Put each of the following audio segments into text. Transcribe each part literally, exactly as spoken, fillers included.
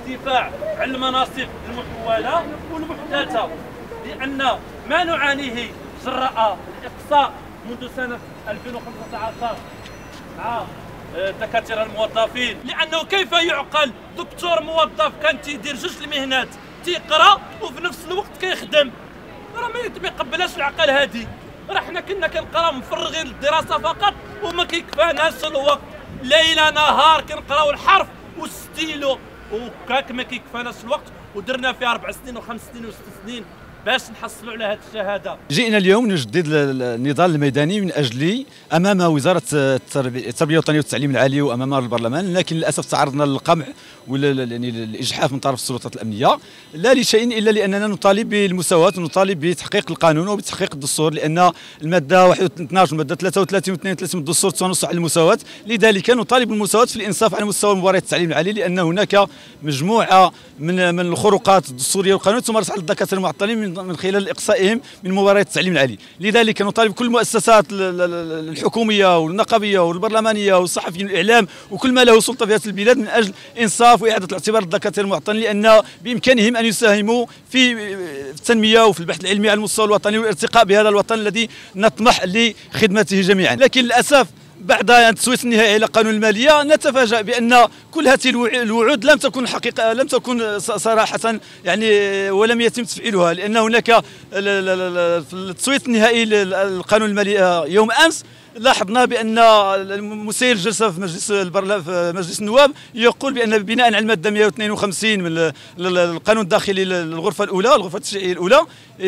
الدفاع عن المناصب المحولة والمحدثة، لأن ما نعانيه جراء الإقصاء منذ سنة ألفين وخمسة عشر مع الدكاترة الموظفين، لأنه كيف يعقل دكتور موظف كان تيدير جوج المهنات، تيقرا وفي نفس الوقت كيخدم؟ راه ما يقبلهاش العقل هادي. راه حنا كنا كنقراو مفرغين للدراسة فقط وما كيكفاناش الوقت، ليلة نهار كنقراو الحرف والستيلو وكاك ما كيكفاناش الوقت، ودرنا فيها أربع سنين وخمس سنين وست سنين باش نحصلوا على هذه الشهاده. جئنا اليوم نجدد النضال الميداني من اجل امام وزاره التربيه الوطنيه والتعليم العالي وامام البرلمان، لكن للاسف تعرضنا للقمع يعني الاجحاف من طرف السلطات الامنيه، لا لشيء الا لاننا نطالب بالمساواه ونطالب بتحقيق القانون وبتحقيق الدستور، لان الماده واحد واثناش والماده ثلاثة وثلاثين واثنين وثلاثين من الدستور تنص على المساواه، لذلك نطالب بالمساواه في الانصاف على مستوى مباريات التعليم العالي، لان هناك مجموعه من من الخروقات الدستوريه والقانونيه تمارس على الدكاتره المعطلين من من خلال اقصائهم من مباريات التعليم العالي. لذلك نطالب كل المؤسسات الحكوميه والنقابيه والبرلمانيه والصحفيين والاعلام وكل ما له سلطه في هذه البلاد من اجل انصاف واعاده الاعتبار للدكاتره المعطلين، لان بامكانهم ان يساهموا في التنميه وفي البحث العلمي على المستوى الوطني والارتقاء بهذا الوطن الذي نطمح لخدمته جميعا. لكن للاسف بعد التصويت النهائي على قانون الماليه نتفاجأ بان كل هذه الوعود لم تكن حقيقه، لم تكن صراحه يعني ولم يتم تفعيلها، لان هناك في التصويت النهائي للقانون المالي يوم امس لاحظنا بان مسير الجلسه في مجلس في مجلس النواب يقول بان بناء على الماده مئة واثنين وخمسين من القانون الداخلي للغرفه الاولى الغرفه التشريعيه الاولى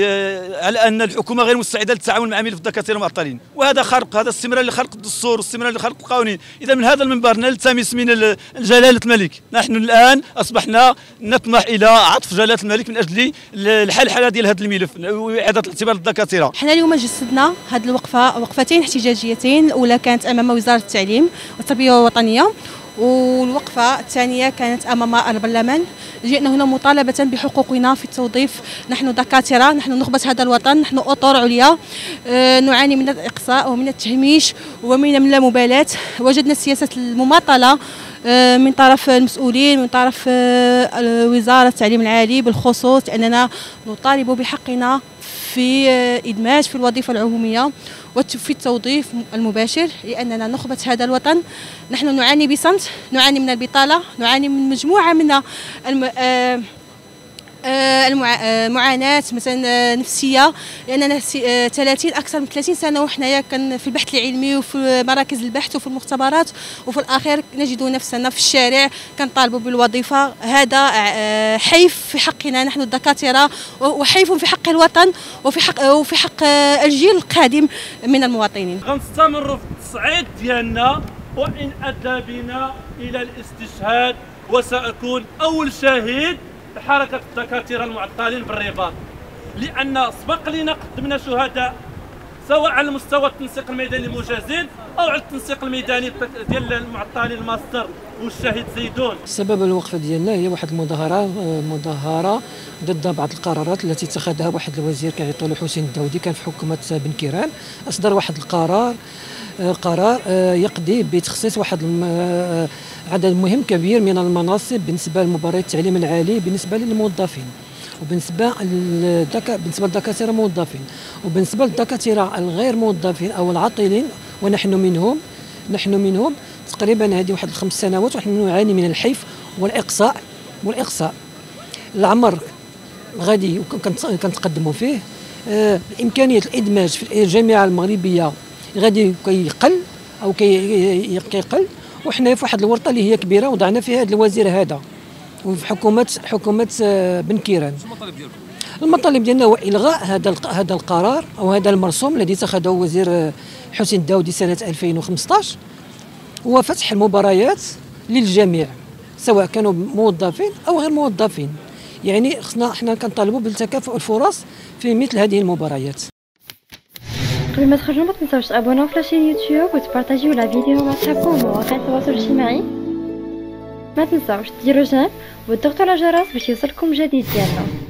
على ان الحكومه غير مستعده للتعامل مع ملف الدكاتره المعطلين، وهذا خرق، هذا استمرار لخرق الدستور واستمرار لخرق القوانين. اذا من هذا المنبر نلتمس من جلاله الملك، نحن الان اصبحنا نطمح الى عطف جلاله الملك من اجل الحل حاله ديال هذا الملف واعاده الاعتبار للدكاتره. حنا اليوم جسدنا هذه الوقفه وقفتين احتجاجيه، الاولى كانت امام وزاره التعليم والتربيه الوطنيه، والوقفه الثانيه كانت امام البرلمان. جئنا هنا مطالبه بحقوقنا في التوظيف، نحن دكاتره، نحن نخبه هذا الوطن، نحن اطر عليا، أه نعاني من الاقصاء ومن التهميش ومن من اللامبالاه. وجدنا سياسه المماطله أه من طرف المسؤولين، من طرف أه وزاره التعليم العالي بالخصوص، لاننا نطالب بحقنا في إدماج في الوظيفة العمومية وفي التوظيف المباشر، لأننا نخبة هذا الوطن. نحن نعاني بصمت، نعاني من البطالة، نعاني من مجموعة من الم... المعاناة مثلا نفسية، لأننا ثلاثين أكثر من ثلاثين سنة وحنايا كان في البحث العلمي وفي مراكز البحث وفي المختبرات، وفي الأخير نجد نفسنا في الشارع كنطالبوا بالوظيفة. هذا حيف في حقنا نحن الدكاترة، وحيف في حق الوطن وفي حق وفي حق الجيل القادم من المواطنين. غنستمروا في التصعيد ديالنا وإن أدى بنا إلى الاستشهاد، وسأكون أول شهيد حركة الدكاترة المعطلين بالرباط، لأن سبق لنا قدمنا شهداء سواء على مستوى التنسيق الميداني المجازين أو على التنسيق الميداني ديال المعطلين الماستر والشهيد زيدون. سبب الوقفة ديالنا هي واحد المظاهرة مظاهرة ضد بعض القرارات التي اتخذها واحد الوزير كيعيطوا له حسين الداودي، كان في حكومة بن كيران، أصدر واحد القرار قرار يقضي بتخصيص واحد عدد مهم كبير من المناصب بالنسبه لمباريات التعليم العالي بالنسبه للموظفين، وبالنسبه للدكا بالنسبه للدكاتره الموظفين، وبالنسبه للدكاتره الغير موظفين او العاطلين، ونحن منهم نحن منهم تقريبا هذه واحد الخمس سنوات ونحن نعاني من الحيف والاقصاء والاقصاء. العمر غادي كنتقدموا فيه، آه امكانيه الادماج في الجامعه المغربيه غادي كيقل او كيقل، وحنا في واحد الورطه اللي هي كبيره وضعنا فيها هذا الوزير هذا وفي حكومه حكومه بن كيران. شنو المطالب ديالكم؟ المطالب ديالنا هو الغاء هذا هذا القرار او هذا المرسوم الذي اتخذه وزير حسين الداودي سنه ألفين وخمسطاش، وفتح المباريات للجميع سواء كانوا موظفين او غير موظفين. يعني خصنا حنا كنطالبوا بالتكافؤ الفرص في مثل هذه المباريات. قبل ما تخرجوا ما تنساوش تابوناو في لاشين يوتيوب وتبارطاجيو لا فيديو مع صحابكم ومواقع التواصل الاجتماعي. ما تنساوش ديروا جيم وتضغطوا على الجرس باش يوصلكم جديد ديالنا.